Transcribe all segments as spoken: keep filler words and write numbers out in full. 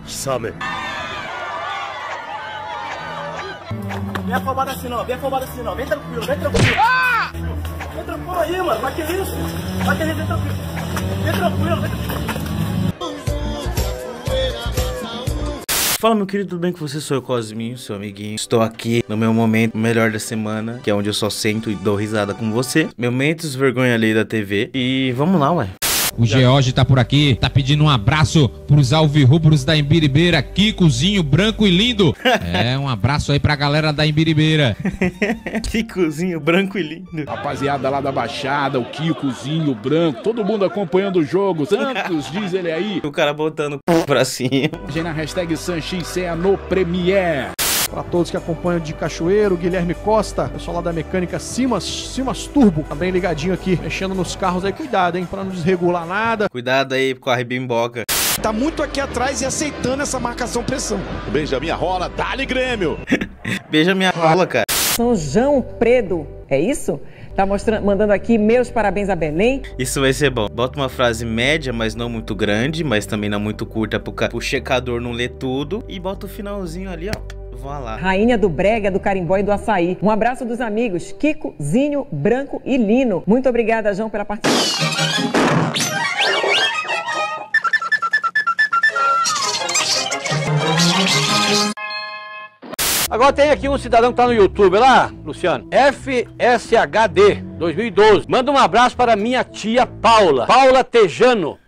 Kisame. Vem afobado assim não, vem afobado assim não, vem tranquilo, vem tranquilo. Ah! Vem tranquilo aí, mano, vai que isso? Vai que isso, vem tranquilo. Vem tranquilo, vem tranquilo. Fala, meu querido, tudo bem com você? Sou eu, Cosminho, seu amiguinho. Estou aqui no meu momento melhor da semana, que é onde eu só sento e dou risada com você. Momentos vergonha alheia da T V. E vamos lá, ué. O George tá por aqui, tá pedindo um abraço pros alvirrubros da Imbiribeira, Kikozinho, branco e lindo. É, um abraço aí pra galera da Imbiribeira. Kikozinho, branco e lindo. Rapaziada lá da Baixada, o Kikozinho, branco, todo mundo acompanhando o jogo, Santos, diz ele aí. O cara botando pra cima. Na hashtag SanXCEA no Premiere. Para todos que acompanham de Cachoeiro, Guilherme Costa, pessoal lá da mecânica Simas, Simas Turbo, tá bem ligadinho aqui, mexendo nos carros aí, cuidado, hein, pra não desregular nada. Cuidado aí com a ribimboca. Tá muito aqui atrás e aceitando essa marcação pressão. Beija minha rola, dá-lhe Grêmio. Beija minha rola, cara. São João Predo, é isso? Tá mostrando, mandando aqui meus parabéns a Belém. Isso vai ser bom. Bota uma frase média, mas não muito grande, mas também não muito curta pro, ca... pro checador não ler tudo. E bota o finalzinho ali, ó. Vou lá. Rainha do Brega, do Carimbó e do Açaí. Um abraço dos amigos Kiko, Zinho, Branco e Lino. Muito obrigada, João, pela participação. Agora tem aqui um cidadão que tá no YouTube lá, Luciano. F S H D dois mil e doze. Manda um abraço para minha tia Paula. Paula Tejano.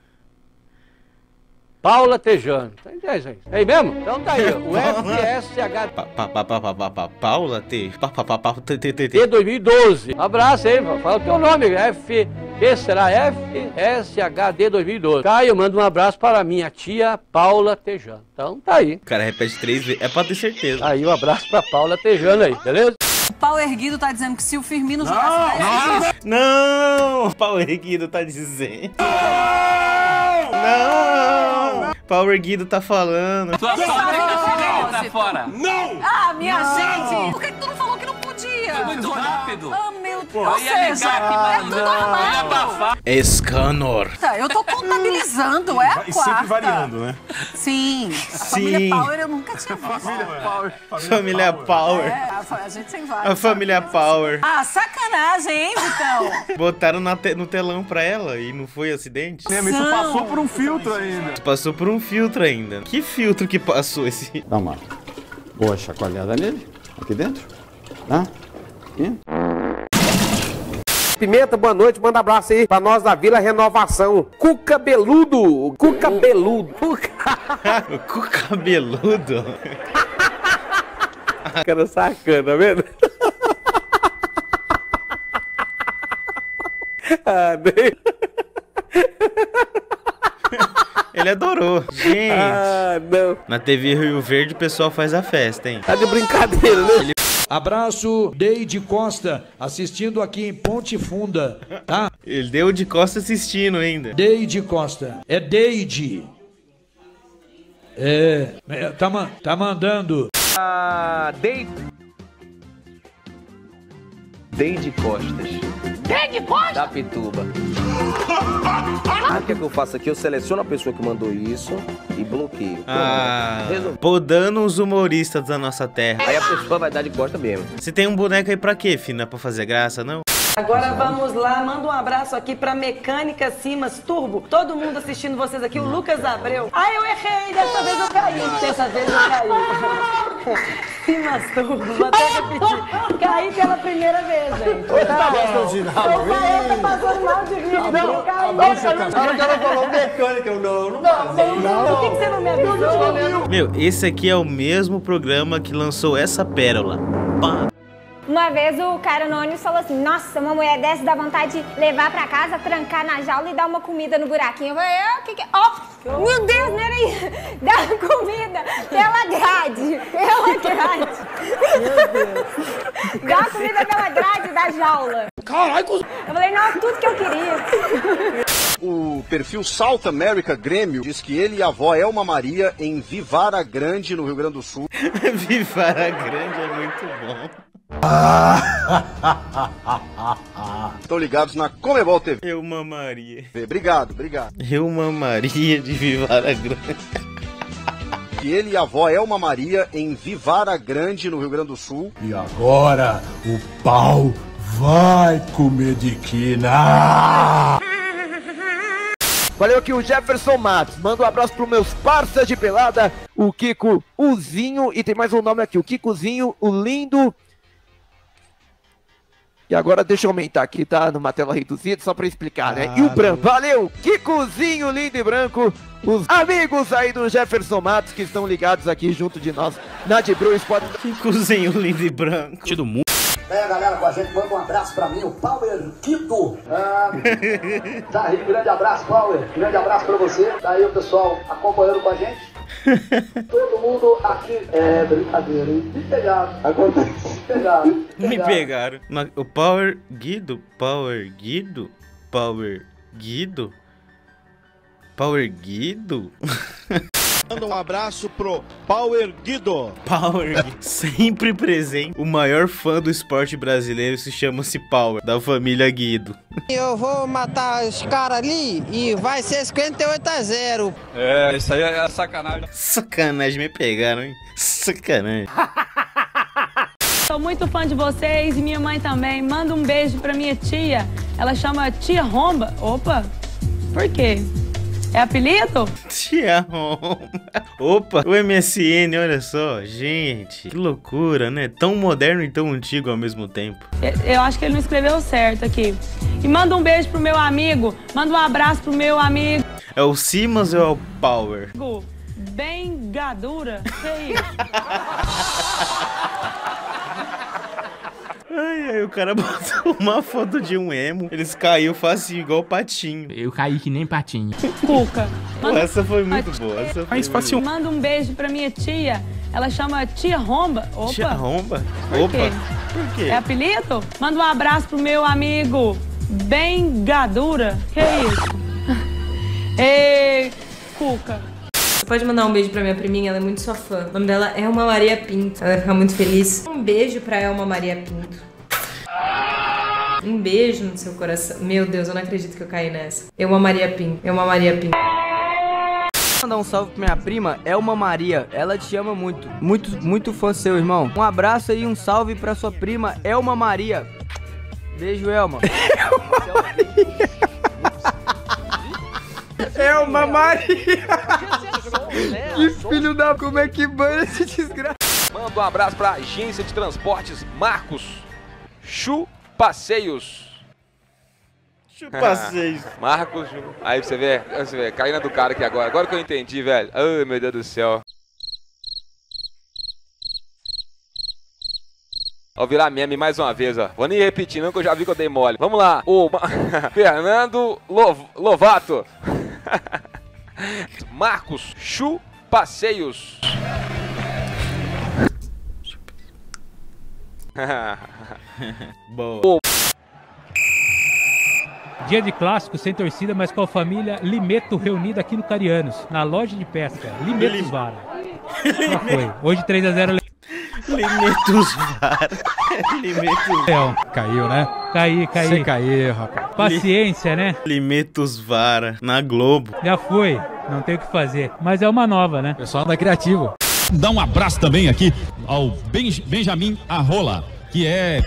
Paula Tejano. É isso aí. É aí mesmo? Então tá aí. O F S H D. Paula T. T dois mil e doze. Abraço aí, fala o teu nome. F. Que será? F S H D dois mil e doze. Caio, manda um abraço para minha tia Paula Tejano. Então tá aí. O cara repete três vezes. É pra ter certeza. Aí um abraço pra Paula Tejano aí, beleza? O pau erguido tá dizendo que se o Firmino jogasse... Não! Não! Pau erguido tá dizendo. Não! Pau erguido tá falando. Tua sogra tá fora. Não! Ah, minha não. gente! Por que tu não falou que não podia? Foi muito rápido. Ah, meu Deus. Ou seja, é tudo normal. Escanor. Tá, eu tô contabilizando, é a quarta. E sempre variando, né? Sim. A Sim. família Power eu nunca tinha visto. Família Power. Família Power. É, a gente tem várias. A família Power. Ah, sacanagem, hein, Vitão? Botaram na te no telão pra ela e não foi acidente? Isso passou por um filtro ainda. Passou por um filtro ainda. Que filtro que passou esse? Dá uma boa chacoalhada nele, aqui dentro. Tá? Aqui. Pimenta, boa noite, manda abraço aí pra nós da Vila Renovação. Cuca Beludo. Cuca Beludo. Cuca. Cuca Beludo. Cara sacana, tá vendo? Ah, nem... Ele adorou. Gente. Ah, não. Na T V Rio Verde o pessoal faz a festa, hein? Tá de brincadeira, né? Ele... Abraço, Deide Costa, assistindo aqui em Ponte Funda, tá? Ele deu de costa assistindo ainda. Deide Costa, é Deide. É, é tá, tá mandando. Ah, Deide... Deide Costas. Deide Costas? Da Pituba. Aí o que é que eu faço aqui? Eu seleciono a pessoa que mandou isso e bloqueio. Ah, podando os humoristas da nossa terra. Aí a pessoa vai dar de costa mesmo. Você tem um boneco aí pra quê, filho? Não é pra fazer graça, não? Agora vamos lá, manda um abraço aqui pra Mecânica Simas Turbo. Todo mundo assistindo vocês aqui, o Lucas Abreu. Ah, eu errei, dessa vez eu caí. Dessa vez eu caí. Simas Turbo, vou até repetir. Caí pela primeira vez, gente. Tá, tá eu tô passando mal de rir. Não, caí. Não, ela falou mecânica, eu não, não passei. Por que você não me avisou? Meu, esse aqui é o mesmo programa que lançou essa pérola. Pá. Uma vez o cara anônimo falou assim, nossa, uma mulher dessa dá vontade de levar pra casa, trancar na jaula e dar uma comida no buraquinho. Eu falei, o que que é? Oh, meu Deus, não era isso. Dá comida pela grade, pela grade. Meu Deus. Dá comida pela grade da jaula. Caralho. Eu falei, não, tudo que eu queria. O perfil South America Grêmio diz que ele e a avó Elma Maria em Vivara Grande, no Rio Grande do Sul. Vivara Grande é muito bom. Estão ligados na Comebol T V. Eu mamaria. Obrigado, obrigado. Eu mamaria de Vivara Grande. que ele e a avó Elma Maria em Vivara Grande, no Rio Grande do Sul. E agora o pau vai comer de quina. Valeu aqui o Jefferson Matos. Manda um abraço pros meus parceiros de pelada, o Kiko, o Zinho, e tem mais um nome aqui, o Kikozinho, o Lindo. E agora deixa eu aumentar aqui, tá? Numa tela reduzida, só pra explicar, né? E o branco, valeu! Kikozinho, lindo e branco, os amigos aí do Jefferson Matos que estão ligados aqui junto de nós na de Bru Sport. Kikozinho, lindo e branco. Tido muito. É, galera, com a gente, manda um abraço pra mim, o Power Quito. Ah, tá aí, grande abraço, Power. Grande abraço pra você. Tá aí o pessoal acompanhando com a gente. Todo mundo aqui. É, brincadeira, hein? Me pegaram. Acontece. Me pegaram. Me Me pegaram. O Power Guido? Power Guido? Power Guido? Power Guido? Manda um abraço pro Power Guido. Power Guido. Sempre presente. O maior fã do esporte brasileiro se chama-se Power, da família Guido. Eu vou matar os caras ali e vai ser cinquenta e oito a zero. É, isso aí é sacanagem. Sacanagem, me pegaram, hein? Sacanagem. Sou muito fã de vocês e minha mãe também. Manda um beijo pra minha tia. Ela chama Tia Romba. Opa, por quê? É apelido? Tia Romba. Opa, o M S N, olha só. Gente, que loucura, né? Tão moderno e tão antigo ao mesmo tempo. Eu acho que ele não escreveu certo aqui. E manda um beijo pro meu amigo. Manda um abraço pro meu amigo. É o Simas ou é o Power? Bengadura. Que isso? Ai, aí o cara botou uma foto de um emo. Eles caiu facinho, igual o Patinho. Eu caí que nem Patinho. Cuca. Pô, essa foi muito boa. Essa foi Mais fácil. Manda um beijo pra minha tia. Ela chama Tia Romba. Opa. Tia Romba? Por Opa. Quê? Por quê? É apelido? Manda um abraço pro meu amigo Bengadura. Que isso? Ei, Cuca. Você pode mandar um beijo pra minha priminha, ela é muito sua fã. O nome dela é Elma Maria Pinto. Ela vai ficar muito feliz. Um beijo pra Elma Maria Pinto. Um beijo no seu coração. Meu Deus, eu não acredito que eu caí nessa. Elma Maria Pinto. Elma Maria Pinto. Mandar um salve pra minha prima, Elma Maria. Ela te ama muito. Muito, muito fã seu, irmão. Um abraço aí, um salve pra sua prima, Elma Maria. Beijo, Elma. Elma Maria. Elma Maria. Que filho da... Como é que banha esse desgraça? Manda um abraço pra agência de transportes Marcos Chu Passeios. Chu Passeios. Marcos, aí você vê, você vê, caindo do cara aqui agora. Agora que eu entendi, velho. Ai, meu Deus do céu. Vou virar meme mais uma vez, ó. Vou nem repetir, não, que eu já vi que eu dei mole. Vamos lá. O Fernando Lov Lovato. Marcos Chu Passeios. Boa. Dia de clássico sem torcida, mas com a família Limeto reunida aqui no Carianos, na loja de pesca. Limetos Vara. Já foi. Hoje três a zero. Limetos Vara. Limetos. Caiu, né? Caí, caí. Você caiu, rapaz. Paciência, né? Limetos Vara, na Globo. Já foi. Não tem o que fazer. Mas é uma nova, né? Pessoal da Criativo. Dá um abraço também aqui ao Benj Benjamin Arrola, que é...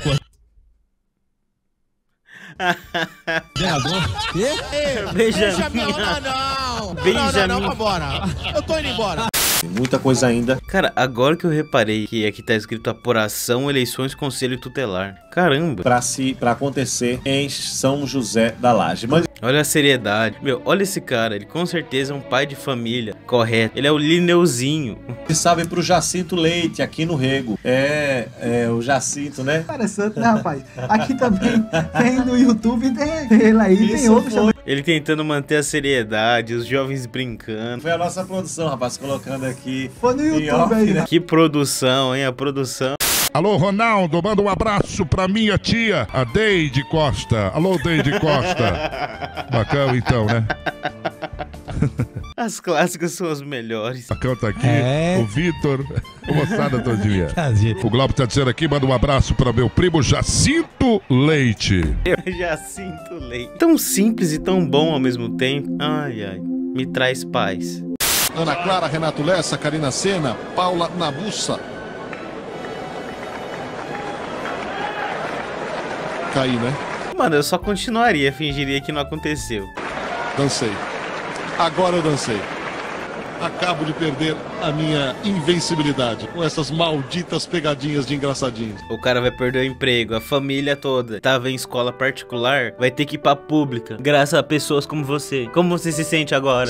Treinador? Benjamin. Benjamin, não, não. Benjamin. Não, não, não, vambora. Eu tô indo embora. Muita coisa ainda. Cara, agora que eu reparei que aqui tá escrito apuração, eleições, conselho tutelar. Caramba. Pra, se, pra acontecer em São José da Laje. Mas... Olha a seriedade. Meu, olha esse cara. Ele com certeza é um pai de família. Correto. Ele é o Lineuzinho. E salve pro Jacinto Leite, aqui no Rego. É, é o Jacinto, né? Interessante, né, rapaz? Aqui também tem no YouTube, tem ele aí, Isso tem outro chamado. Ele tentando manter a seriedade, os jovens brincando. Foi a nossa produção, rapaz, colocando aqui. Foi no YouTube off, aí, né? Que produção, hein? A produção. Alô, Ronaldo, manda um abraço pra minha tia, a Deide Costa. Alô, Deide Costa. Bacana, então, né? As clássicas são as melhores. Bacana tá aqui, é. o Vitor, o moçada todinha. O Glauber tá dizendo aqui, manda um abraço pra meu primo Jacinto Leite. Jacinto Leite. Tão simples e tão bom ao mesmo tempo. Ai, ai, me traz paz. Ana Clara, Renato Lessa, Karina Sena, Paula Nabussa. Caí, né? Mano, eu só continuaria, fingiria que não aconteceu. Dancei. Agora eu dancei. Acabo de perder a minha invencibilidade com essas malditas pegadinhas de engraçadinhos. O cara vai perder o emprego, a família toda. Tava em escola particular, vai ter que ir pra pública. Graças a pessoas como você. Como você se sente agora?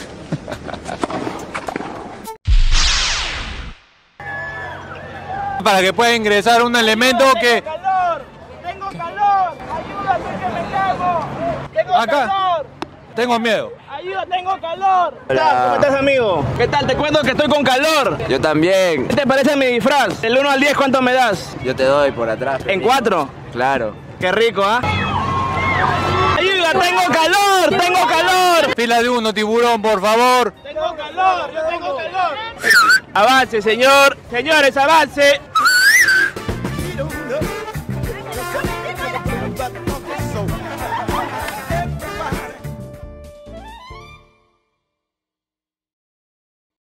Para que pueda ingresar un elemento que... Tengo calor, ayúdame que me cago. Tengo Acá. calor. Tengo miedo. Ayuda, tengo calor. Hola. ¿Cómo estás, amigo? ¿Qué tal? Te cuento que estoy con calor. Yo también. ¿Qué te parece mi disfraz? Del uno al diez, ¿cuánto me das? Yo te doy por atrás. ¿En cuatro? Claro. Qué rico, ¿ah? Ayuda, tengo calor, tengo calor. Fila de uno, tiburón, por favor. Tengo calor, yo tengo calor. Avance, señor. Señores, avance.